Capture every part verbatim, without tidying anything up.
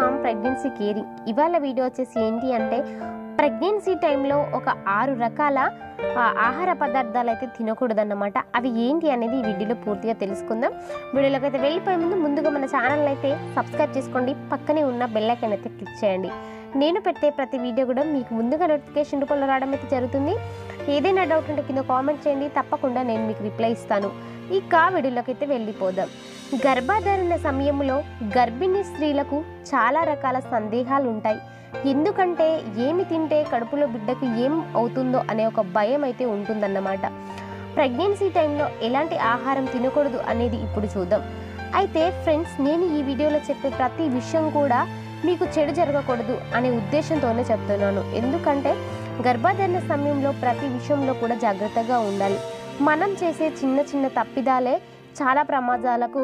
Ma'am pregnancy caring. ఇవాళ video వచ్చేసి ఏంటి అంటే ప్రెగ్నెన్సీ టైంలో ఒక ఆరు రకాల ఆహార పదార్థాలు అయితే తినకూడదన్నమాట. అవి ఏంటి అనేది ఈ వీడియోలో పూర్తిగా తెలుసుకుందాం. వీడియోలోకి అయితే వెళ్ళిపోయే ముందు ముందుగా మన ఛానల్ అయితే సబ్స్క్రైబ్ చేసుకోండి, పక్కనే ఉన్న బెల్ ఐకాన్ అయితే క్లిక్ చేయండి. నేను పెట్టే ప్రతి వీడియో కూడా మీకు ముందుగా నోటిఫికేషన్ రూపంలో రావడం అయితే జరుగుతుంది. ఏదైనా డౌట్ ఉంటే కింద కామెంట్ చేయండి, తప్పకుండా నేను మీకు రిప్లై ఇస్తాను. ఇక వీడియోలోకి అయితే వెళ్ళిపోదాం. గర్భధారణ సమయంలో గర్భిణీ స్త్రీలకు చాలా రకాల సందేహాలు ఉంటాయి. ఎందుకంటే ఏమి తింటే కడుపులో బిడ్డకు ఏం అవుతుందో అనే ఒక భయం అయితే ఉంటుందన్నమాట. ప్రెగ్నెన్సీ టైంలో ఎలాంటి ఆహారం తినకూడదు అనేది ఇప్పుడు చూద్దాం. అయితే ఫ్రెండ్స్, నేను ఈ వీడియోలో చెప్పే ప్రతి విషయం కూడా మీకు చెడు జరగకూడదు అనే ఉద్దేశంతోనే చెప్తున్నాను. ఎందుకంటే గర్భధారణ సమయంలో ప్రతి విషయంలో కూడా జాగ్రత్తగా ఉండాలి. మనం చేసే చిన్న చిన్న తప్పిదాలే చాలా ప్రమాదాలకు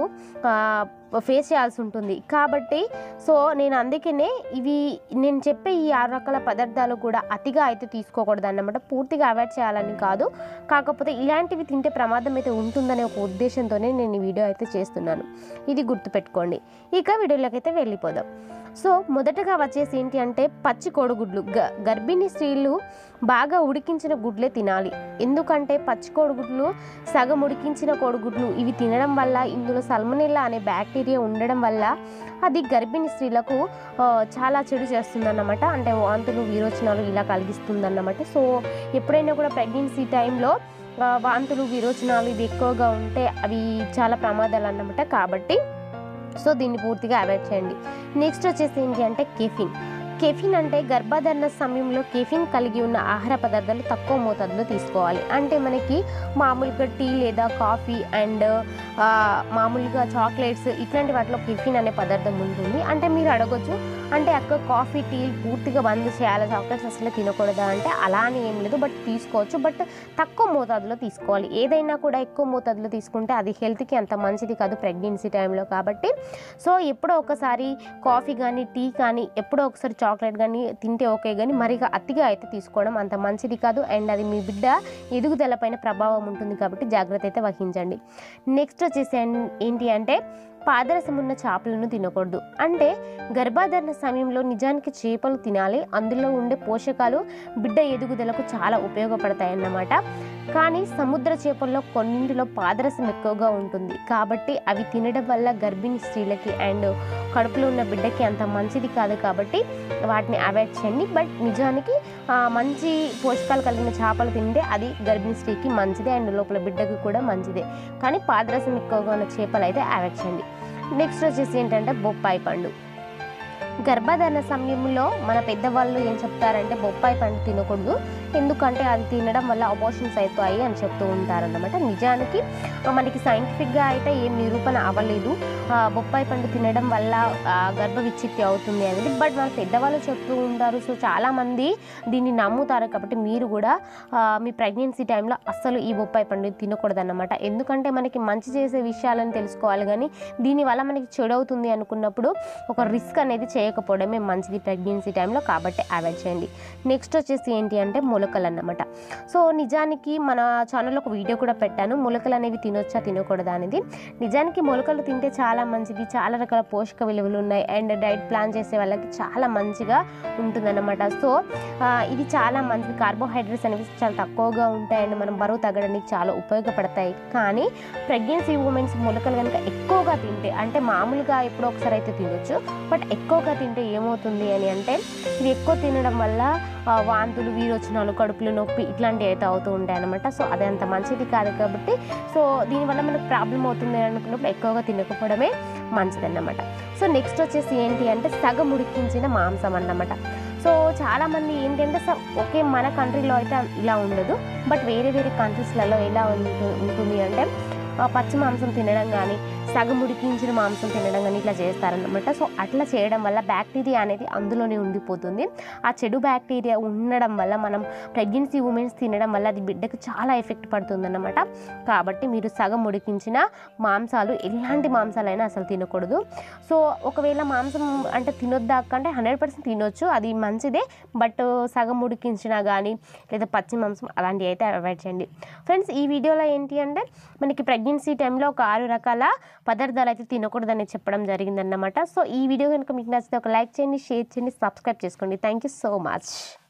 ఫేస్ చేయాల్సి ఉంటుంది. కాబట్టి సో నేను అందుకనే ఇవి నేను చెప్పే ఈ ఆరు రకాల పదార్థాలు కూడా అతిగా అయితే తీసుకోకూడదు అన్నమాట. పూర్తిగా అవాయిడ్ చేయాలని కాదు, కాకపోతే ఇలాంటివి తింటే ప్రమాదం అయితే ఉంటుందనే ఒక ఉద్దేశంతోనే నేను ఈ వీడియో అయితే చేస్తున్నాను. ఇది గుర్తుపెట్టుకోండి. ఇక వీడియోలోకి అయితే వెళ్ళిపోదాం. సో మొదటగా వచ్చేసి ఏంటి అంటే పచ్చి కోడిగుడ్లు. గ గర్భిణీ స్త్రీలు బాగా ఉడికించిన గుడ్లే తినాలి. ఎందుకంటే పచ్చి కోడిగుడ్లు, సగం ఉడికించిన కోడిగుడ్లు ఇవి తినడం వల్ల ఇందులో సల్మోనెల్లా అనే బ్యాక్టీరియా ఉండడం వల్ల అది గర్భిణీ స్త్రీలకు చాలా చెడు చేస్తుందన్నమాట. అంటే వాంతులు, విరోచనాలు ఇలా కలిగిస్తుందన్నమాట. సో ఎప్పుడైనా కూడా ప్రెగ్నెన్సీ టైంలో వాంతులు, విరోచనాలు ఇవి ఎక్కువగా ఉంటే అవి చాలా ప్రమాదాలు అన్నమాట. కాబట్టి సో దీన్ని పూర్తిగా అవాయిడ్ చేయండి. నెక్స్ట్ వచ్చేసి ఏంటి అంటే కెఫిన్. కెఫిన్ అంటే గర్భధారణ సమయంలో కెఫిన్ కలిగి ఉన్న ఆహార పదార్థాలు తక్కువ మోతాదులో తీసుకోవాలి. అంటే మనకి మామూలుగా టీ లేదా కాఫీ అండ్ మామూలుగా చాక్లెట్స్ ఇట్లాంటి వాటిలో కెఫిన్ అనే పదార్థం ఉంటుంది. అంటే మీరు అడగొచ్చు, అంటే అక్క కాఫీ టీ పూర్తిగా బంద్ చేయాలి, చాక్లెట్స్ అసలు తినకూడదా అంటే అలా అని ఏం లేదు, బట్ తీసుకోవచ్చు, బట్ తక్కువ మోతాదులో తీసుకోవాలి. ఏదైనా కూడా ఎక్కువ మోతాదులో తీసుకుంటే అది హెల్త్కి అంత మంచిది కాదు ప్రెగ్నెన్సీ టైంలో. కాబట్టి సో ఎప్పుడో ఒకసారి కాఫీ కానీ టీ కానీ ఎప్పుడో ఒకసారి చాక్లెట్ కానీ తింటే ఓకే, కానీ మరిగా అతిగా అయితే తీసుకోవడం అంత మంచిది కాదు. అండ్ అది మీ బిడ్డ ఎదుగుదల పైన ప్రభావం ఉంటుంది. కాబట్టి జాగ్రత్త అయితే వహించండి. నెక్స్ట్ వచ్చేసి ఏంటి అంటే పాదరసం ఉన్న చేపలను తినకూడదు. అంటే గర్భధారణ సమయంలో నిజానికి చేపలు తినాలి. అందులో ఉండే పోషకాలు బిడ్డ ఎదుగుదలకు చాలా ఉపయోగపడతాయి అన్నమాట. కానీ సముద్ర చేపల్లో కొన్నింటిలో పాదరసం ఎక్కువగా ఉంటుంది. కాబట్టి అవి తినడం వల్ల గర్భిణీ స్త్రీలకి అండ్ కడుపులో ఉన్న బిడ్డకి అంత మంచిది కాదు. కాబట్టి వాటిని అవాయిడ్ చేయండి. బట్ నిజానికి మంచి పోషకాలు కలిగిన చేపలు తింటే అది గర్భిణీ స్త్రీకి మంచిదే అండ్ లోపల బిడ్డకి కూడా మంచిదే. కానీ పాదరసం ఎక్కువగా ఉన్న చేపలు అయితే అవాయిడ్ చేయండి. నెక్స్ట్ వచ్చేసి ఏంటంటే బొప్పాయి పండు. గర్భధారణ సమయంలో మన పెద్దవాళ్ళు ఏం చెప్తారంటే బొప్పాయి పండు తినకూడదు, ఎందుకంటే అది తినడం వల్ల అబార్షన్స్ అవుతాయి అని చెప్తూ ఉంటారన్నమాట. నిజానికి మనకి సైంటిఫిక్గా అయితే ఏం నిరూపణ అవ్వలేదు బొప్పాయి పండు తినడం వల్ల గర్భ విచ్ఛిత్తి అవుతుంది అనేది, బట్ మన పెద్దవాళ్ళు చెప్తూ ఉంటారు. సో చాలామంది దీన్ని నమ్ముతారు. కాబట్టి మీరు కూడా మీ ప్రెగ్నెన్సీ టైంలో అస్సలు ఈ బొప్పాయి పండు తినకూడదు అన్నమాట. ఎందుకంటే మనకి మంచి చేసే విషయాలను తెలుసుకోవాలి, కానీ దీనివల్ల మనకి చెడు అవుతుంది అనుకున్నప్పుడు ఒక రిస్క్ అనేది చేయకపోవడమే మంచిది ప్రెగ్నెన్సీ టైంలో. కాబట్టి అవాయిడ్ చేయండి. నెక్స్ట్ వచ్చేసి ఏంటి అంటే మొలకలు అన్నమాట. సో నిజానికి మన ఛానల్లో ఒక వీడియో కూడా పెట్టాను, మొలకలు అనేవి తినొచ్చా తినకూడదా అనేది. నిజానికి మొలకలు తింటే చాలా మంచిది, చాలా రకాల పోషక విలువలు ఉన్నాయి అండ్ డైట్ ప్లాన్ చేసే వాళ్ళకి చాలా మంచిగా ఉంటుందన్నమాట. సో ఇది చాలా మంచిది. కార్బోహైడ్రేట్స్ అనేవి చాలా తక్కువగా ఉంటాయి అండ్ మనం బరువు తగ్గడానికి చాలా ఉపయోగపడతాయి. కానీ ప్రెగ్నెన్సీ ఉమెన్స్ మొలకలు కనుక ఎక్కువగా తింటే, అంటే మామూలుగా ఎప్పుడో ఒకసారి అయితే తినొచ్చు, బట్ ఎక్కువగా తింటే ఏమవుతుంది అని అంటే ఇది ఎక్కువ తినడం వల్ల వాంతులు, విరోచనాలు, కడుపులో నొప్పి ఇట్లాంటివి అయితే అవుతూ ఉంటాయి అన్నమాట. సో అది అంత మంచిది కాదు. కాబట్టి సో దీనివల్ల మనకు ప్రాబ్లం అవుతుంది అనుకున్నప్పుడు ఎక్కువగా తినకపోవడమే మంచిది అన్నమాట. సో నెక్స్ట్ వచ్చేసి ఏంటి అంటే సగం ఉడికించిన మాంసం అన్నమాట. సో చాలామంది ఏంటంటే ఓకే మన కంట్రీలో అయితే ఇలా ఉండదు, బట్ వేరే వేరే కంట్రీస్లలో ఎలా ఉంటుంది అంటే పచ్చి మాంసం తినడం కానీ సగం ఉడికించిన మాంసం తినడం కానీ ఇట్లా చేస్తారన్నమాట. సో అట్లా చేయడం వల్ల బ్యాక్టీరియా అనేది అందులోనే ఉండిపోతుంది. ఆ చెడు బ్యాక్టీరియా ఉండడం వల్ల మనం ప్రెగ్నెన్సీ ఉమెన్స్ తినడం వల్ల అది బిడ్డకు చాలా ఎఫెక్ట్ పడుతుందన్నమాట. కాబట్టి మీరు సగం ఉడికించిన మాంసాలు, ఎలాంటి మాంసాలైనా అసలు తినకూడదు. సో ఒకవేళ మాంసం అంటే తినొద్దా అంటే హండ్రెడ్ పర్సెంట్ తినొచ్చు, అది మంచిదే, బట్ సగం ఉడికించినా కానీ లేదా పచ్చి మాంసం అలాంటివి అయితే అవాయిడ్ చేయండి. ఫ్రెండ్స్, ఈ వీడియోలో ఏంటి అంటే మనకి ప్రెగ్నెన్సీ టైంలో ఒక ఆరు రకాల పదార్థాలు అయితే తినకూడదని చెప్పడం జరిగిందన్నమాట. సో ఈ వీడియో కనుక మీకు నచ్చితే ఒక లైక్ చేయండి, షేర్ చేయండి, సబ్స్క్రైబ్ చేసుకోండి. Thank you so much.